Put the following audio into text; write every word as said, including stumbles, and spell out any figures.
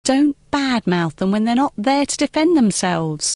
Don't badmouth them when they're not there to defend themselves.